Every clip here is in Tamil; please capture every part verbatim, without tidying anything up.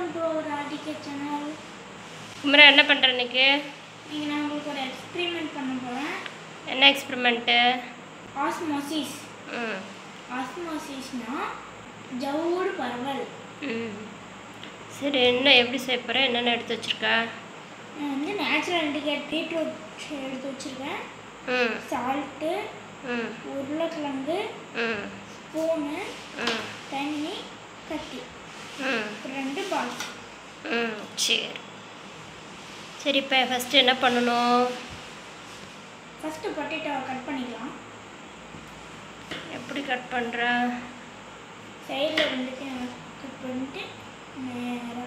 Welcome to our RTK channel. குமரா என்ன பண்ணுற இன்னைக்கு? இன்னைக்கு நான் உங்களுக்கு ஒரு எக்ஸ்பெரிமெண்ட் பண்ண போகிறேன். என்ன எக்ஸ்பெரிமெண்ட்டு? ஆஸ்மோசிஸ். ம் ஆஸ்மோசிஸ்னா ஜவ்வுடு பரவல். ம் சரி, என்ன எப்படி செய்ய போகிற? என்னென்ன எடுத்து வச்சுருக்கா? நான் வந்து நேச்சுரல் இண்டிகேட் பீட்ரூட் எடுத்து வச்சுருக்கேன். ம் சால்ட்டு, ம் உருளைக்கிழங்கு, ம் ஸ்பூனு, ம் தண்ணி, கத்தி, ம் ரெண்டு பாக்ஸ். ம் சரி சரி இப்போ ஃபஸ்ட்டு என்ன பண்ணணும்? ஃபஸ்ட்டு பொட்டேட்டோவை கட் பண்ணிக்கலாம். எப்படி கட் பண்ணுற? சைடில் வந்துட்டு கட் பண்ணிட்டு நேராக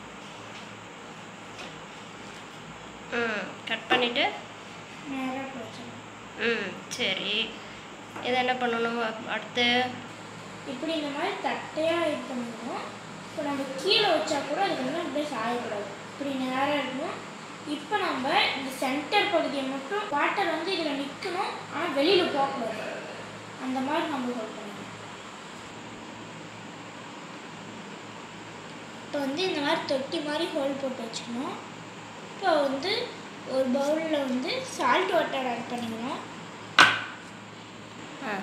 ம் கட் பண்ணிவிட்டு நேராக போச்சிடலாம். ம் சரி, இதை என்ன பண்ணணும் அடுத்து? இப்படி இந்த மாதிரி தட்டையாக இது பண்ணணும். இப்போ நம்ம கீழே வச்சா கூட அதுக்கு வந்து அப்படியே சாயக்கூடாது, இப்படி நேராக இருக்கணும். இப்போ நம்ம இந்த சென்டர் பகுதியை மட்டும் வாட்டர் வந்து இதில் நிற்கணும், ஆனால் வெளியில் போகக்கூடாது. அந்த மாதிரி நம்ம ஹோல்ட் பண்ணிக்கணும். இப்போ வந்து இந்த மாதிரி தொட்டி மாதிரி ஹோல் போட்டு வச்சுக்கணும். இப்போ வந்து ஒரு பவுலில் வந்து சால்ட் வாட்டர் ஆட் பண்ணிக்கணும். ஆ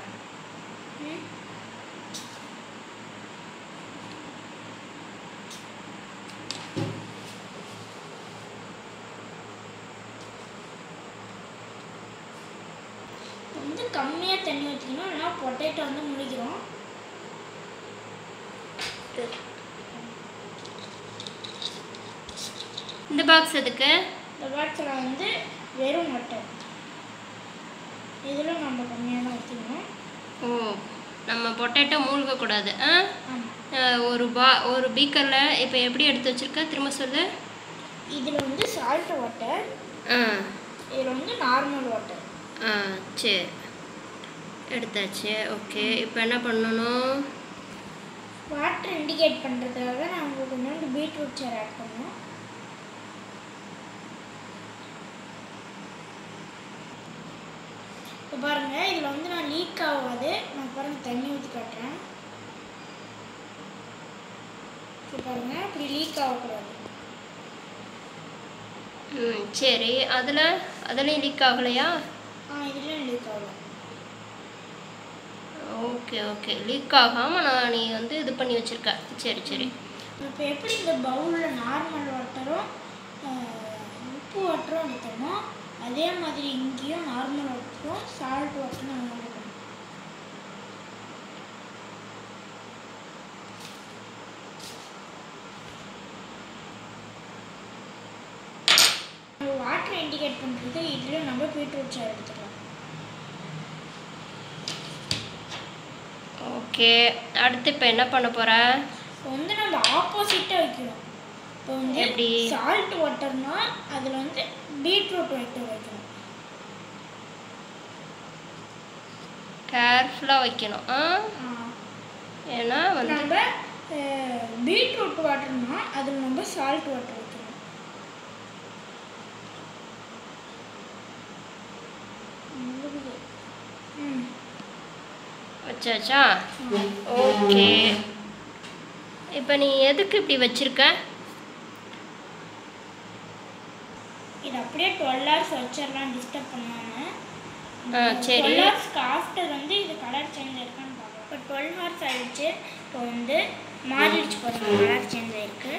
வந்து கம்மியாக தண்ணி ஊற்றிக்கணும், இல்லைனா பொட்டேட்டோ வந்து முழிக்கிறோம். இந்த பாக்ஸ் எதுக்கு? இந்த பாக்ஸில் வந்து வெறும் வாட்டர், இதில் நம்ம கம்மியாக தான் ஊற்றிக்கணும். ஓ, நம்ம பொட்டேட்டோ மூழ்கக்கூடாது. ஆ ஆமாம். ஒரு பா ஒரு பீக்கரில் இப்போ எப்படி எடுத்து வச்சுருக்க? திரும்ப சொல்லு. இதில் வந்து சால்ட் வாட்டர், ஆ இதில் வந்து நார்மல் வாட்டர். ஆ சரி, எடுத்தாச்சு. ஓகே, இப்போ என்ன பண்ணணும்? வாட்டர் இண்டிகேட் பண்ணுறதுக்காக நான் உங்களுக்கு கொஞ்சோண்டு பீட்ரூட் சார் ஆட் பண்ணோம். இப்போ பாருங்கள், இதில் வந்து நான் லீக் ஆகாது. நான் பாருங்கள் தண்ணி ஊற்றி காட்டுறேன். இப்போ பாருங்கள், இப்படி லீக் ஆகக்கூடாது. ம் சரி, அதில் அதுலேயும் லீக் ஆகலையா? ஆ இதுலேயும் லீக் ஆகலாம். ஓகே ஓகே, லீக் ஆகாமல் நான் நீ வந்து இது பண்ணி வச்சுருக்க. சரி சரி. இப்போ எப்படி இந்த பவுலில் நார்மல் வாட்டரும் உப்பு வாட்டரும் ஊற்றணுமோ அதே மாதிரி இங்கேயும் நார்மல் வாட்டரும் சால்ட் வாட்டரும் நம்ம ஊற்றணும். வாட்டரை இண்டிகேட் பண்ணுறது இதுலேயும் நம்ம பீட்ரூட் சார் எடுத்துக்கலாம். ஓகே, அடுத்து இப்போ என்ன பண்ண போகிற? இப்போ வந்து நம்ம ஆப்போசிட்டாக வைக்கணும். இப்போ வந்து எப்படி? சால்ட் வாட்டர்னா அதில் வந்து பீட்ரூட் வாட்டர் வைக்கணும். கேர்ஃபுல்லாக வைக்கணும். ஆ ஏன்னா வந்து நம்ம பீட்ரூட் வாட்டர்னா அதில் நம்ம சால்ட் வாட்டர் வைக்கணும். ம் வச்சாச்சா? ஓகே, இப்போ நீ எதுக்கு இப்படி வச்சிருக்க? இது அப்படியே டுவெல் ஹவர்ஸ் வச்சிடலாம், டிஸ்டர்ப் பண்ணாமல். ஆ சரி. டுவெல் ஹவர்ஸ்க்கு ஆஃப்டர் வந்து இது கலர் சேஞ்ச் ஆயிருக்கான்னு பார்க்கலாம். இப்போ டுவெல் ஹவர்ஸ் ஆகிடுச்சு. இப்போ வந்து மாறிடுச்சு பாருங்க, கலர் சேஞ்ச் ஆயிருக்கு.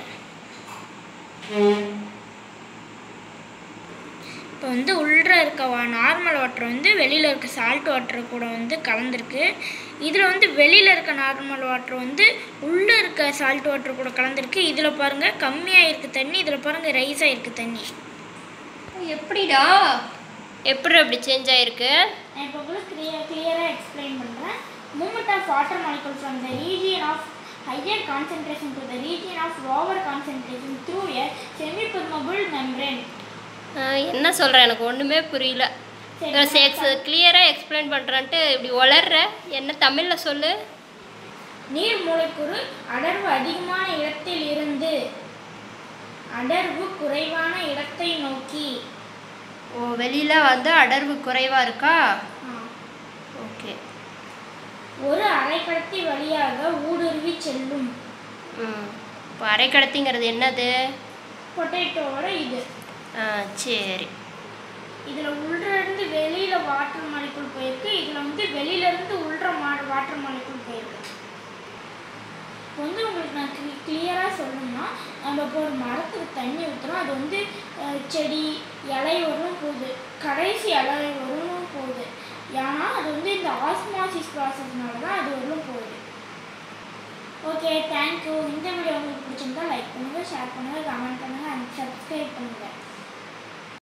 இப்போ வந்து உள்ளே இருக்க வா நார்மல் வாட்டர் வந்து வெளியில் இருக்க சால்ட் வாட்டர் கூட வந்து கலந்துருக்கு. இதில் வந்து வெளியில் இருக்க நார்மல் வாட்டர் வந்து உள்ளே இருக்க சால்ட் வாட்டர் கூட கலந்துருக்கு. இதில் பாருங்கள் கம்மியாக இருக்குது தண்ணி, இதில் பாருங்கள் ரைஸ் ஆகிருக்கு தண்ணி. எப்படிடா எப்படி அப்படி சேஞ்ச் ஆகிருக்கு? நான் இப்போ உங்களுக்கு கிளியர் கிளியராக எக்ஸ்பிளைன் பண்ணுறேன். Movement of water molecule from the region of higher concentration to the region of lower concentration through a semi permeable membrane. என்ன சொல்கிற? எனக்கு ஒன்றுமே புரியல. எக்ஸ் கிளியராக எக்ஸ்பிளைன் பண்ணுறான்ட்டு இப்படி வளர்ற. என்ன தமிழில் சொல்லு. நீர் மூலக்கூறு அடர்வு அதிகமான இடத்தில் இருந்து அடர்வு குறைவான இடத்தை நோக்கி. ஓ, வெளியில் வந்து அடர்வு குறைவாக இருக்கா? ஓகே. ஒரு அரைக்கடத்தி வழியாக ஊடுருவி செல்லும். இப்போ அரைக்கடத்திங்கிறது என்னது? பொட்டேட்டோவோட இது. ஆ சரி. இதில் உள்ளிருந்து வெளியில் வாட்டர் மாலிகுல் போயிருக்கு, இதில் வந்து வெளியிலேருந்து உள்ள மா வாட்டர் மாலிகுல் போயிருக்கு. இப்போ வந்து உங்களுக்கு நான் க்ளி கிளியராக சொல்லணும்னா, நம்ம இப்போ ஒரு மரத்துக்கு தண்ணி ஊற்றுறோம், அது வந்து செடி இலை வரலும் போகுது, கடைசி இலை வரலும் போகுது. ஏன்னா அது வந்து இந்த ஆஸ்மாசிஸ் ப்ராசஸ்னால தான் அது வரலும் போகுது. Okay, thank you. இந்த வீடியோ உங்களுக்கு பிடிச்சிருந்தா லைக் பண்ணுங்கள், ஷேர் பண்ணுங்கள், கமெண்ட் பண்ணுங்கள் அண்ட் சப்ஸ்கிரைப் பண்ணுங்கள்.